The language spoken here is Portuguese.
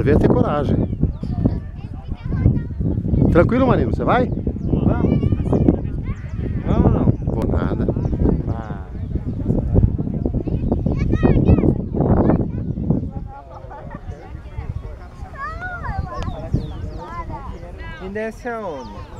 quero ver ter coragem. Tranquilo, Marino? Você vai? Vamos. Vamos ou não? Vou nada. Ah. E desce aonde?